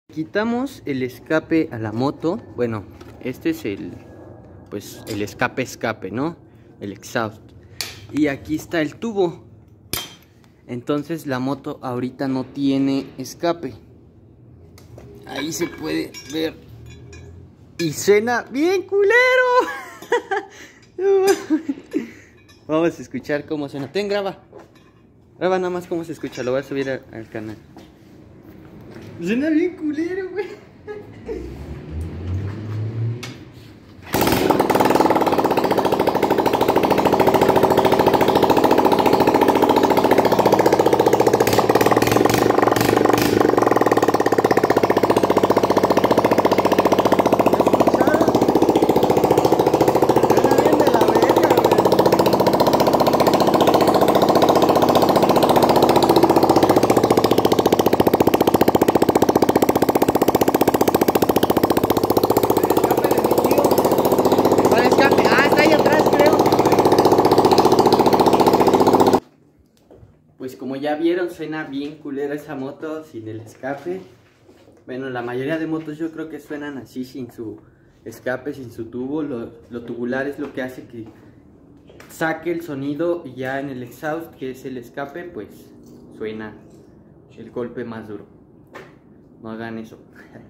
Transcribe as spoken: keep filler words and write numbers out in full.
Quitamos el escape a la moto. Bueno, este es el, pues el escape escape, ¿no? El exhaust. Y aquí está el tubo. Entonces la moto ahorita no tiene escape. Ahí se puede ver. Y suena bien culero. Vamos a escuchar cómo suena. Ten, graba. Graba nada más cómo se escucha. Lo voy a subir a, al canal. Suena bien culero, güey. Pues como ya vieron, suena bien culera esa moto sin el escape. Bueno, la mayoría de motos yo creo que suenan así, sin su escape, sin su tubo. Lo, lo tubular es lo que hace que saque el sonido, y ya en el exhaust, que es el escape, pues suena el golpe más duro. No hagan eso.